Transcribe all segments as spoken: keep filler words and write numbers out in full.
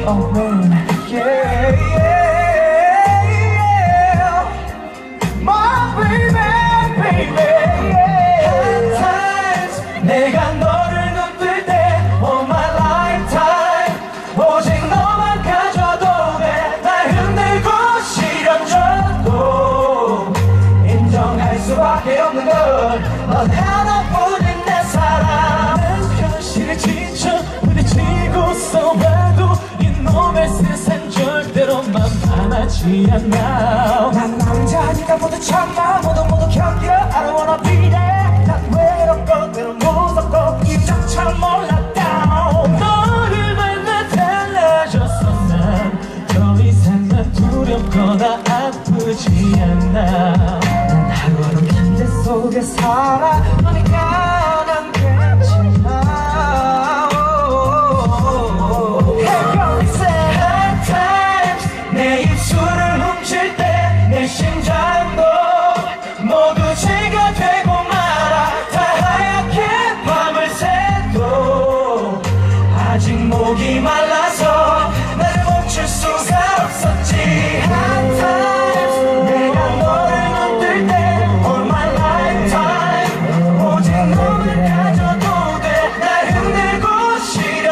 Oh man, yeah, yeah, yeah. My baby, baby, yeah. At times 내가 너를 눈뜰 때 all my lifetime 오직 너만 가져도 돼. 날 흔들고 시련져도 인정할 수밖에 없는 걸 넌 하나뿐인 내 사랑. 현실에 지쳐 부딪히고서 봐도 이놈의 세상 절대로 만만하지 않아. 난 남자니까 모두 참아 모두 모두 견뎌. I don't wanna be there. 난 외롭고 때론 무섭고 이정처럼 몰랐다. 너를 만나 달라졌어. 난 더 이상 난 두렵거나 아프지 않아. 난 하루하루 기대 속에 살아. 너니까 난 괜찮아. Hey girl, say at times 내 입술을 훔칠 때 내 심장도 모두 죄가 되고 말아. 다 하얗게 밤을 새도 아직 목이 말라서 나를 멈출 수가 없었지. At times 내가 너를 눈뜰 때 all my lifetime 오직 너를 가져도 돼. 날 흔들고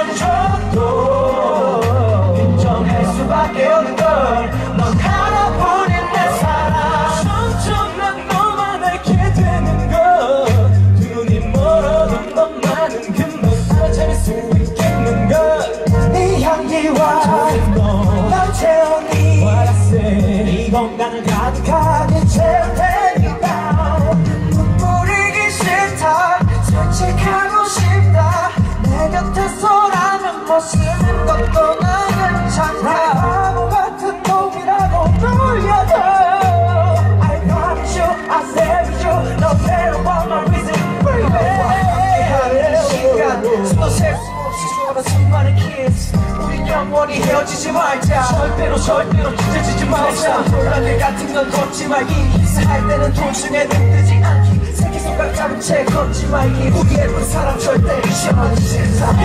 시련줘도 인정할 수밖에 없는 걸 넌 하나뿐인 내 사랑. 점점 난 너만 알게 되는 걸 두 눈이 멀어도 너만은 금방 알아차릴 수 있겠는 걸. 네 향기와 날 채우니 What I say 이 공간을 가득하게 채울 테니까. 눈물이기 싫다 솔직하고 싶다. 내 곁에서라면 뭐 쓰는 것도 난 괜찮다. 바보 같은 놈이라고 놀려도 I promise you, I save you. No matter what my reason, baby. 함께하는 시간 수도 셀 수 없이 좋아하는 수많은 kiss. 우린 영원히 헤어지지 말자. 절대로 절대로 찢어지지 말자. 혼란들 같은 건 걷지 말기. 기사할 때는 도중에 눈 뜨지 않기. 새끼손가락 잡은 채 걷지 말기. 우리 예쁜 사람 절대 잊어버리지 않아.